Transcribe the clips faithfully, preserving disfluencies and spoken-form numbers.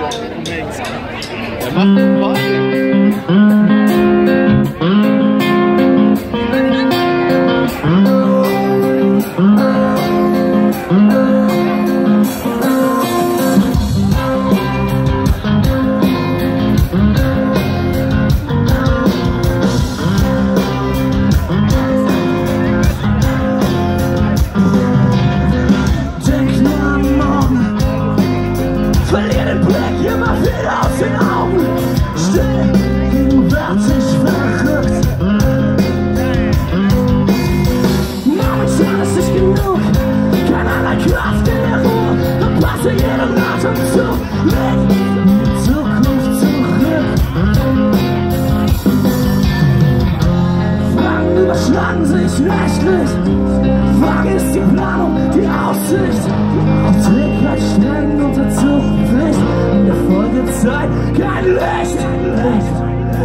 Der macht Party. Überschlagen sich rechtlich. Vage ist die Planung, die Aussicht. Die Trägheit streng unter Zuchtpflicht. In der Folgezeit kein Licht. Licht.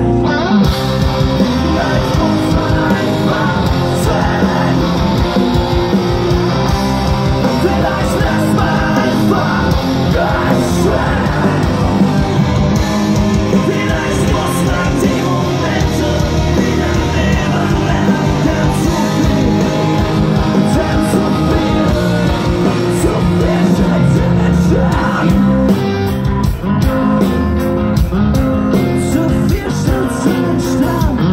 Vielleicht muss man einfach zählen. Vielleicht lässt man einfach geschehen. Vielleicht muss man die Momente wieder leben lernen. Denn zu viel, denn zu viel, zu viel steht in den Sternen. Zu viel steht in den Sternen.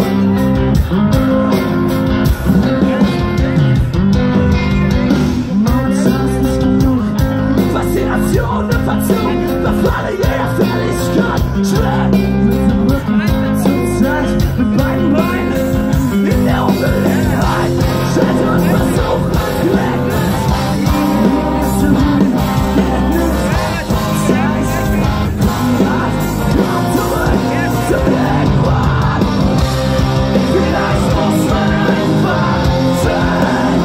Momentan ist nicht genug Faszination, eine Verzug, verfalle jeder Fälligkeit. Schwer mit dem Rücken zur Zeit, mit beiden Beinen in der Ungelegenheit. Scheitern und versuchen, Glück nicht. Zu viel, geht nicht. Zeit, Rat, komm zurück zur Gegenwart. Vielleicht muss man einfach sein.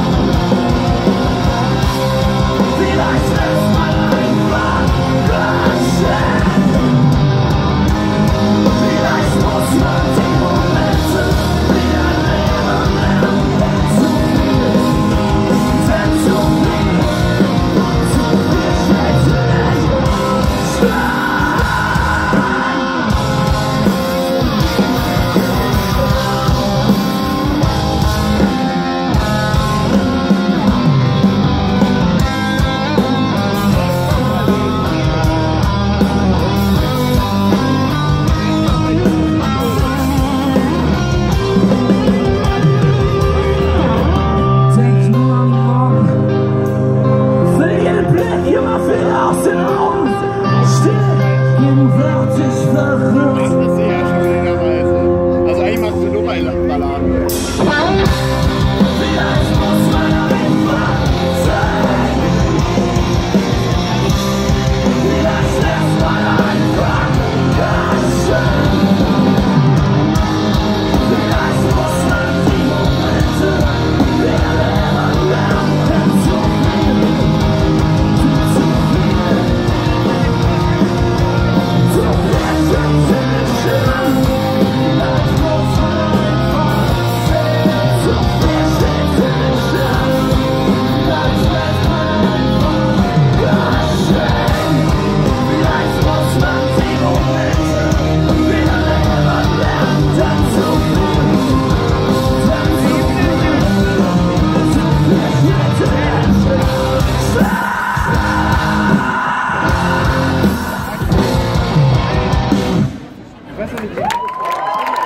Vielleicht lässt man einfach geschehen. Vielleicht muss man die Momente wieder leben lernen. Denn zu viel, denn zu viel, zu viel steht in den Sternen. Denk nur an morgen. Verliere den Blick immer wieder aus den Augen. Still, gegenwärtig, verrückt. Das ist sie ja schon wenigerweise. Also eigentlich machst du nur Balladen. Vielleicht muss man einfach sein. Vielleicht lässt man einfach geschehen. Vielleicht muss man die Momente wieder leben lernen. Denn zu viel, zu viel, zu viel steht in den Sternen. Vielleicht muss man einfach sehen. Zu viel steht in den Sternen. Vielleicht lässt man einfach geschehen. Vielleicht muss man die Momente wieder leben lernen. Denn zu viel, denn zu viel, zu viel steht in den Sternen. Ich weiß ja nicht,